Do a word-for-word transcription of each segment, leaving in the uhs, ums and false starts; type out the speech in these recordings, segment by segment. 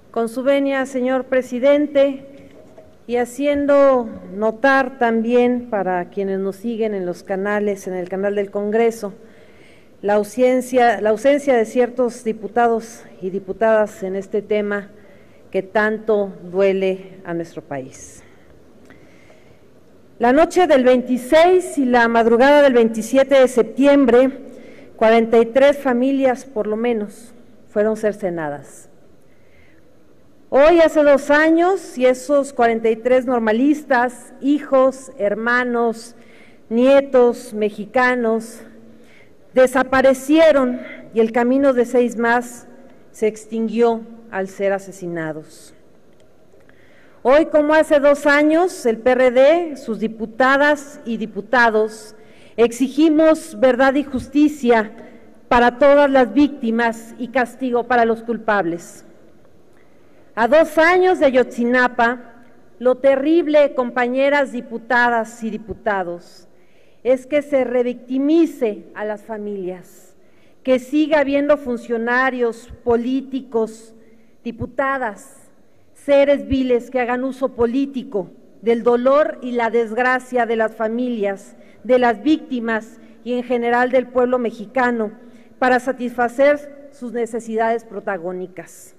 Con su venia, señor presidente, y haciendo notar también para quienes nos siguen en los canales, en el canal del Congreso, la ausencia, la ausencia de ciertos diputados y diputadas en este tema que tanto duele a nuestro país. La noche del veintiséis y la madrugada del veintisiete de septiembre, cuarenta y tres familias por lo menos fueron cercenadas. Hoy hace dos años y esos cuarenta y tres normalistas, hijos, hermanos, nietos mexicanos, desaparecieron y el camino de seis más se extinguió al ser asesinados. Hoy, como hace dos años, el P R D, sus diputadas y diputados, exigimos verdad y justicia para todas las víctimas y castigo para los culpables. A dos años de Ayotzinapa, lo terrible, compañeras diputadas y diputados, es que se revictimice a las familias, que siga habiendo funcionarios, políticos, diputadas, seres viles que hagan uso político del dolor y la desgracia de las familias, de las víctimas y en general del pueblo mexicano para satisfacer sus necesidades protagónicas.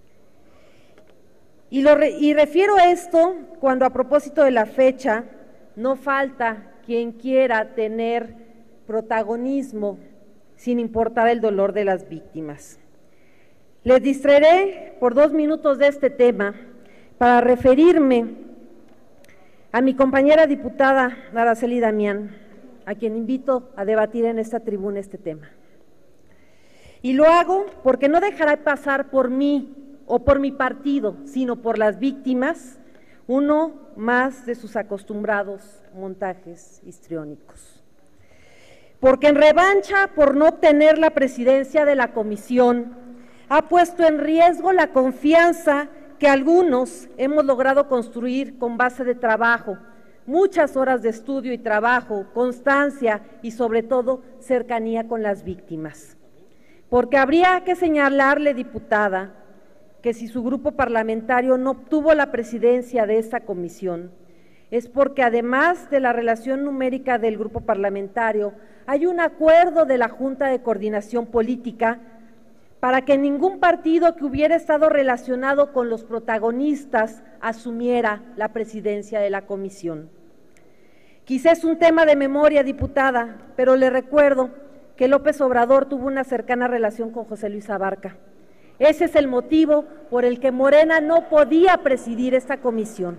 Y, lo re, y refiero esto cuando a propósito de la fecha no falta quien quiera tener protagonismo sin importar el dolor de las víctimas. Les distraeré por dos minutos de este tema para referirme a mi compañera diputada Araceli Damián, a quien invito a debatir en esta tribuna este tema. Y lo hago porque no dejará pasar por mí o por mi partido, sino por las víctimas, uno más de sus acostumbrados montajes histriónicos. Porque en revancha por no obtener la presidencia de la comisión, ha puesto en riesgo la confianza que algunos hemos logrado construir con base de trabajo, muchas horas de estudio y trabajo, constancia y sobre todo cercanía con las víctimas. Porque habría que señalarle, diputada, que si su grupo parlamentario no obtuvo la presidencia de esta comisión, es porque además de la relación numérica del grupo parlamentario, hay un acuerdo de la Junta de Coordinación Política para que ningún partido que hubiera estado relacionado con los protagonistas asumiera la presidencia de la comisión. Quizá es un tema de memoria, diputada, pero le recuerdo que López Obrador tuvo una cercana relación con José Luis Abarca. Ese es el motivo por el que Morena no podía presidir esta comisión.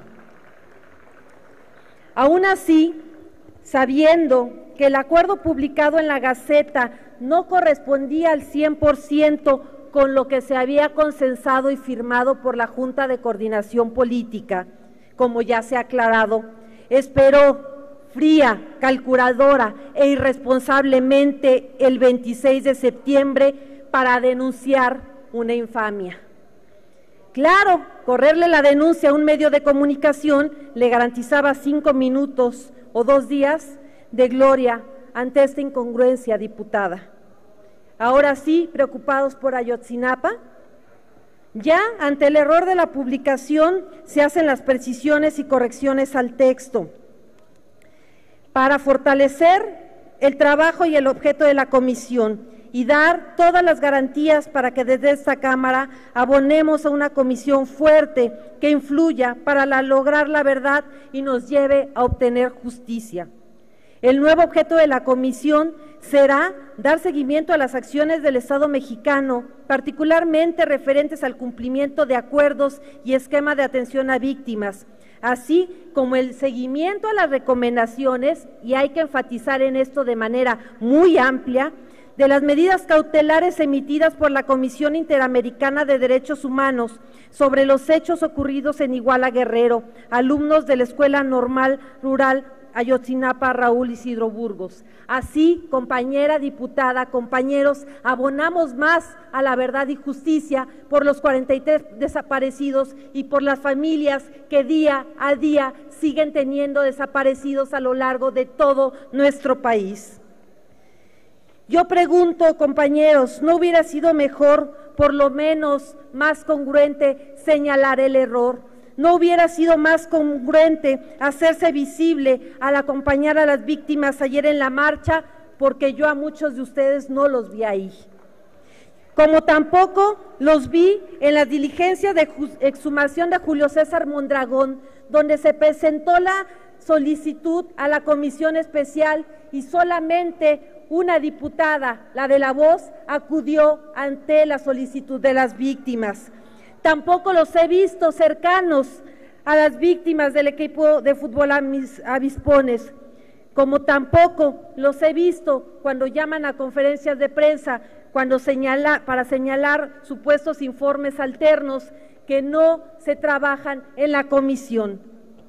Aún así, sabiendo que el acuerdo publicado en la Gaceta no correspondía al cien por ciento con lo que se había consensado y firmado por la Junta de Coordinación Política, como ya se ha aclarado, esperó fría, calculadora e irresponsablemente el veintiséis de septiembre para denunciar una infamia. Claro, correrle la denuncia a un medio de comunicación le garantizaba cinco minutos o dos días de gloria ante esta incongruencia, diputada. Ahora sí, preocupados por Ayotzinapa, ya ante el error de la publicación se hacen las precisiones y correcciones al texto para fortalecer el trabajo y el objeto de la comisión y dar todas las garantías para que desde esta Cámara abonemos a una comisión fuerte que influya para la, lograr la verdad y nos lleve a obtener justicia. El nuevo objeto de la comisión será dar seguimiento a las acciones del Estado mexicano, particularmente referentes al cumplimiento de acuerdos y esquema de atención a víctimas, así como el seguimiento a las recomendaciones, y hay que enfatizar en esto de manera muy amplia, de las medidas cautelares emitidas por la Comisión Interamericana de Derechos Humanos sobre los hechos ocurridos en Iguala Guerrero, alumnos de la Escuela Normal Rural Ayotzinapa Raúl Isidro Burgos. Así, compañera diputada, compañeros, abonamos más a la verdad y justicia por los cuarenta y tres desaparecidos y por las familias que día a día siguen teniendo desaparecidos a lo largo de todo nuestro país. Yo pregunto, compañeros, ¿no hubiera sido mejor, por lo menos más congruente, señalar el error? ¿No hubiera sido más congruente hacerse visible al acompañar a las víctimas ayer en la marcha? Porque yo a muchos de ustedes no los vi ahí. Como tampoco los vi en las diligencias de exhumación de Julio César Mondragón, donde se presentó la solicitud a la comisión especial y solamente una diputada, la de La Voz, acudió ante la solicitud de las víctimas. Tampoco los he visto cercanos a las víctimas del equipo de fútbol Avispones, como tampoco los he visto cuando llaman a conferencias de prensa, cuando señala, para señalar supuestos informes alternos que no se trabajan en la comisión.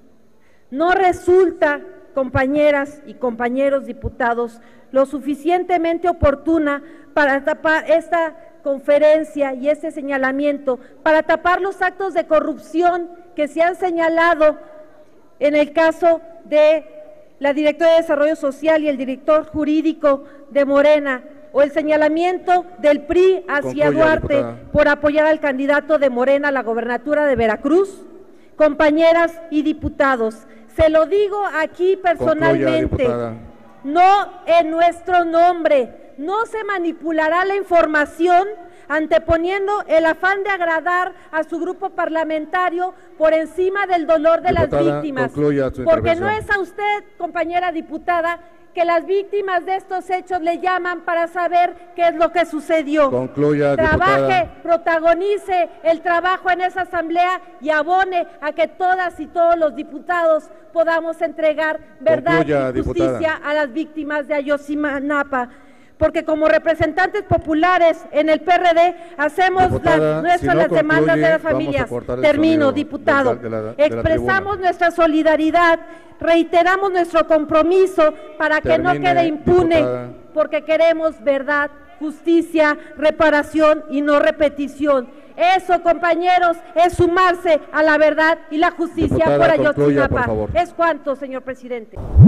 No resulta, compañeras y compañeros diputados, lo suficientemente oportuna para tapar esta conferencia y este señalamiento, para tapar los actos de corrupción que se han señalado en el caso de la directora de Desarrollo Social y el director jurídico de Morena, o el señalamiento del P R I hacia Concluya, Duarte, diputada, por apoyar al candidato de Morena a la gobernatura de Veracruz. Compañeras y diputados, se lo digo aquí personalmente, Concluya, no en nuestro nombre, no se manipulará la información anteponiendo el afán de agradar a su grupo parlamentario por encima del dolor de diputada, las víctimas, porque no es a usted, compañera diputada, que las víctimas de estos hechos le llaman para saber qué es lo que sucedió. Concluya, Trabaje, diputada. protagonice el trabajo en esa asamblea y abone a que todas y todos los diputados podamos entregar verdad Concluya, y justicia diputada. a las víctimas de Ayotzinapa. Porque como representantes populares en el P R D hacemos diputada, las, nuestras si no las demandas concluye, de las familias. Termino, diputado. De la, de la Expresamos tribuna. nuestra solidaridad, reiteramos nuestro compromiso para que Termine, no quede impune, diputada. porque queremos verdad, justicia, reparación y no repetición. Eso, compañeros, es sumarse a la verdad y la justicia Diputada, por concluya, Ayotzinapa. por favor. Es cuanto, señor presidente.